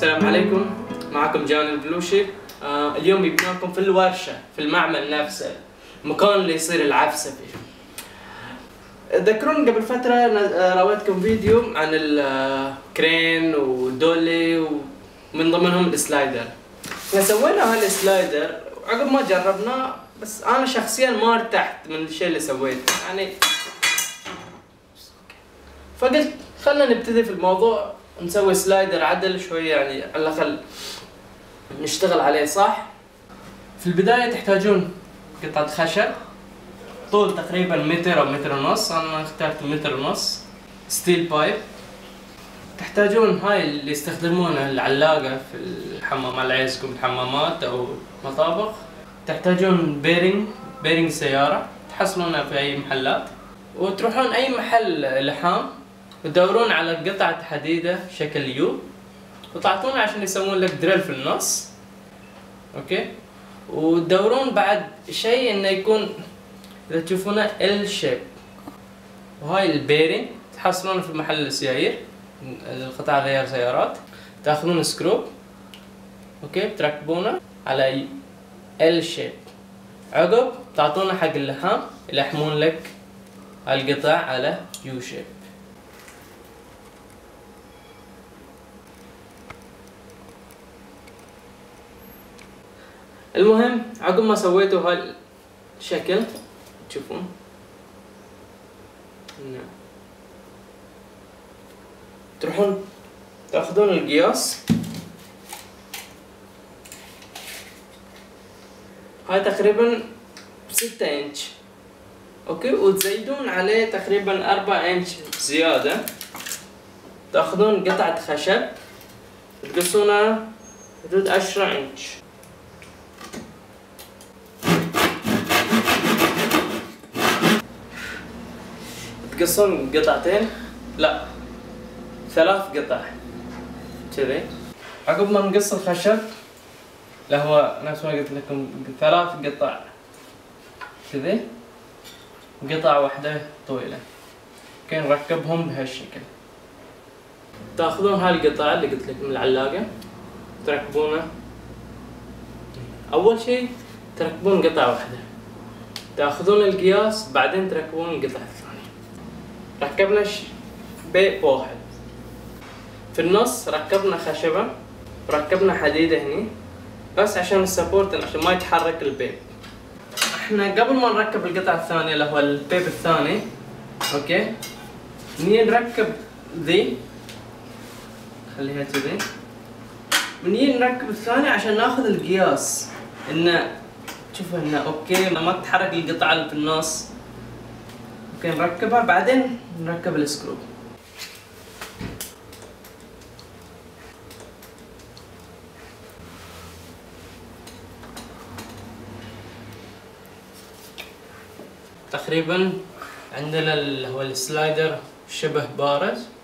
السلام عليكم، معكم جان البلوشي. اليوم جبناكم في الورشة، في المعمل نفسه، المكان اللي يصير العفسة فيه. تذكرون قبل فترة راويتكم فيديو عن الكرين والدولي ومن ضمنهم السلايدر. احنا سوينا هالسلايدر وعقب ما جربناه، بس انا شخصيا ما ارتحت من الشيء اللي سويته يعني. فقلت خلنا نبتدي في الموضوع، نسوي سلايدر عدل شوية يعني، على الأقل نشتغل عليه صح. في البداية تحتاجون قطعة خشب طول تقريبا متر أو متر ونص، أنا اخترت متر ونص. ستيل بايب. تحتاجون هاي اللي يستخدمونها العلاقة في الحمام، على عيزكم الحمامات أو مطابخ. تحتاجون بيرنج سيارة تحصلونها في أي محلات، وتروحون أي محل لحام وتدورون على قطعة حديدة شكل يو وتعطونه عشان يسوون لك دريل في النص. اوكي، وتدورون بعد شيء انه يكون اذا تشوفونه ال شيب، وهاي البيرنج تحصلونه في محل السيايير، القطع غيار سيارات. تاخذون سكروب، اوكي، تركبونه على ال شيب، عقب تعطونه حق اللحام يلحمون لك القطع على يو شيب. المهم عقب ما سويتوا هالشكل تشوفون، تروحون تاخذون القياس، هاي تقريبا 6 انش، اوكي، وتزيدون عليه تقريبا 4 انش زيادة. تاخذون قطعة خشب تقصونها حدود 10 انش، تقصون قطعتين، لا 3 قطع كذي. عقب ما نقص الخشب، لا هو نفس ما قلت لكم 3 قطع كذي، قطعة واحدة طويلة، اوكي، نركبهم بهالشكل. تاخذون هاي القطع اللي قلت لكم العلاقة تركبونها. أول شيء تركبون قطعة واحدة، تاخذون القياس، بعدين تركبون القطعة الثانية. ركبنا بيب واحد في النص، ركبنا خشبة وركبنا حديدة هني بس عشان السبورت، عشان ما يتحرك البيب. احنا قبل ما نركب القطعة الثانية اللي هو البيب الثاني، اوكي، نركب ذي، خليها كذي، نركب الثاني عشان ناخذ القياس، انه تشوفوا انه اوكي ما تتحرك القطعة اللي في النص. اوكي، نركبها بعدين نركب السكرو. تقريبا عندنا اللي هو السلايدر شبه بارز،